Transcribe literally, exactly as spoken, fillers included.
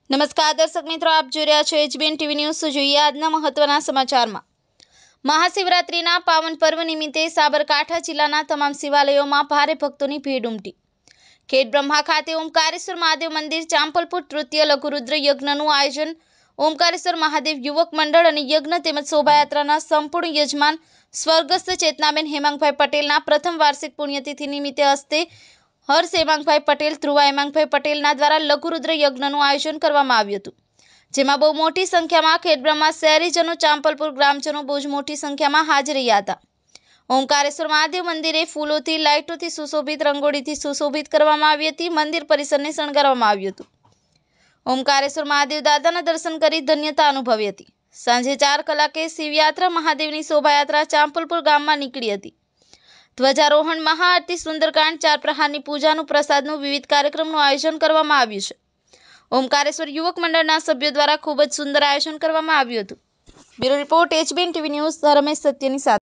નમસ્કાર દર્શક મિત્રો, આપ જોઈ રહ્યા છો એચબીએન ટીવી ન્યૂઝ। જોઈએ આજના મહત્વના સમાચારમાં। મહાશિવરાત્રિના પાવન પર્વ નિમિત્તે સાબરકાંઠા જિલ્લાના તમામ શિવાલયોમાં ભારે ભક્તોની ભીડ ઉમટી। ખેડબ્રહ્મા ખાતે ઓમકારેશ્વર મહાદેવ મંદિર ચાંપલપુર તૃતીય લઘુરુદ્ર યજ્ઞનું આયોજન। ઓમકારેશ્વર મહાદેવ યુવક મંડળ અને યજ્ઞ તેમજ શોભાયાત્રાના સંપૂર્ણ યજમાન સ્વર્ગસ્થ ચેતનાબેન હેમાંગભાઈ પટેલના પ્રથમ વાર્ષિક પુણ્યતિથિ નિમિત્તે હસ્તે હર્ષ હેમાંગભાઈ પટેલ, ધ્રુવા હેમાંગભાઈ પટેલના દ્વારા લઘુરુદ્ર યજ્ઞનું આયોજન કરવામાં આવ્યું હતું, જેમાં બહુ મોટી સંખ્યામાં ખેડબ્રહ્મા શહેરીજનો, ચાંપલપુર ગ્રામજનો બહુ જ મોટી સંખ્યામાં હાજર રહ્યા હતા। ઓમકારેશ્વર મહાદેવ મંદિરે ફૂલોથી, લાઇટોથી સુશોભિત, રંગોળીથી સુશોભિત કરવામાં આવી હતી। મંદિર પરિસરને શણગારવામાં આવ્યું હતું। ઓમકારેશ્વર મહાદેવ દાદાના દર્શન કરી ધન્યતા અનુભવી હતી। સાંજે ચાર કલાકે શિવયાત્રા મહાદેવની શોભાયાત્રા ચાંપલપુર ગામમાં નીકળી હતી। ધ્વજારોહણ, મહાઆરતી, સુંદરકાંડ, ચાર પ્રહારની પૂજાનું, પ્રસાદનું, વિવિધ કાર્યક્રમનું આયોજન કરવામાં આવ્યું છે। ઓમકારેશ્વર યુવક મંડળના સભ્યો દ્વારા ખૂબ જ સુંદર આયોજન કરવામાં આવ્યું હતું। Bureau report, HBN TV news, Ramesh સત્યની સાથે।